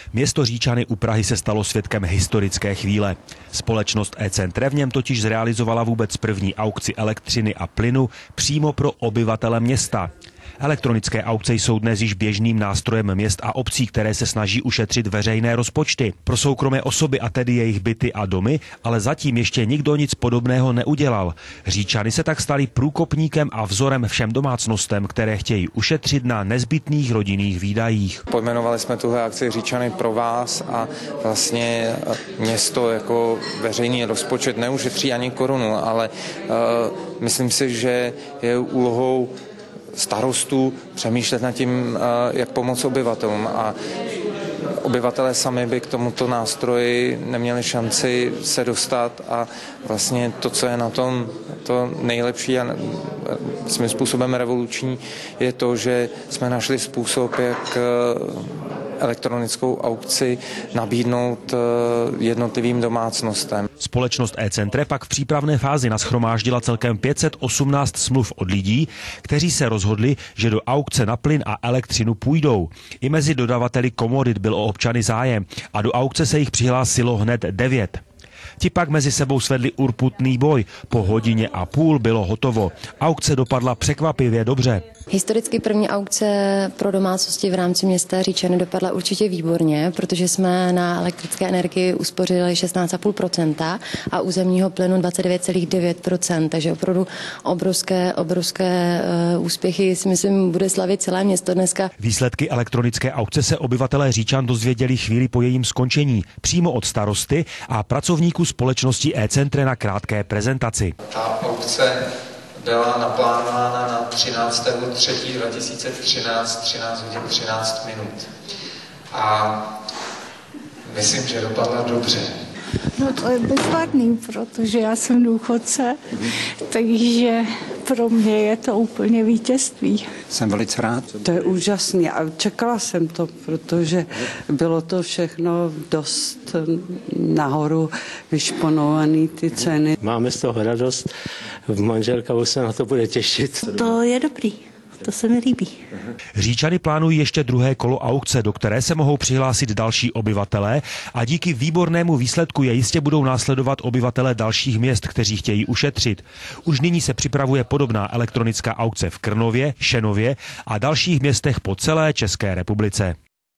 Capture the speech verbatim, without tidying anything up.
Město Říčany u Prahy se stalo svědkem historické chvíle. Společnost E-Centre v něm totiž zrealizovala vůbec první aukci elektřiny a plynu přímo pro obyvatele města. Elektronické aukce jsou dnes již běžným nástrojem měst a obcí, které se snaží ušetřit veřejné rozpočty. Pro soukromé osoby a tedy jejich byty a domy, ale zatím ještě nikdo nic podobného neudělal. Říčany se tak stali průkopníkem a vzorem všem domácnostem, které chtějí ušetřit na nezbytných rodinných výdajích. Pojmenovali jsme tuhle akci Říčany pro vás a vlastně město jako veřejný rozpočet neušetří ani korunu, ale uh, myslím si, že je úlohou starostů přemýšlet nad tím, jak pomoct obyvatelům, a obyvatelé sami by k tomuto nástroji neměli šanci se dostat a vlastně to, co je na tom to nejlepší a svým způsobem revoluční, je to, že jsme našli způsob, jak elektronickou aukci nabídnout jednotlivým domácnostem. Společnost E-Centre pak v přípravné fázi nashromáždila celkem pět set osmnáct smluv od lidí, kteří se rozhodli, že do aukce na plyn a elektřinu půjdou. I mezi dodavateli komodit byl o občany zájem a do aukce se jich přihlásilo hned devět. Ti pak mezi sebou svedli urputný boj. Po hodině a půl bylo hotovo. Aukce dopadla překvapivě dobře. Historicky první aukce pro domácnosti v rámci města Říčany dopadla určitě výborně, protože jsme na elektrické energii uspořili šestnáct celá pět procenta a u zemního plynu dvacet devět celá devět procenta, takže opravdu obrovské, obrovské uh, úspěchy, si myslím, bude slavit celé město dneska. Výsledky elektronické aukce se obyvatelé Říčan dozvěděli chvíli po jejím skončení, přímo od starosty a pracovníků společnosti E-Centre na krátké prezentaci. Ta aukce byla naplánována na třináctého třetího dva tisíce třináct, třináct hodin třináct minut. A myslím, že dopadla dobře. No to je bezvadný, protože já jsem důchodce, takže pro mě je to úplně vítězství. Jsem velice rád. To je úžasný a čekala jsem to, protože bylo to všechno dost nahoru vyšponované ty ceny. Máme z toho radost, manželka už se na to bude těšit. To je dobrý. To se mi líbí. Říčany plánují ještě druhé kolo aukce, do které se mohou přihlásit další obyvatelé a díky výbornému výsledku je jistě budou následovat obyvatelé dalších měst, kteří chtějí ušetřit. Už nyní se připravuje podobná elektronická aukce v Krnově, Šenově a dalších městech po celé České republice.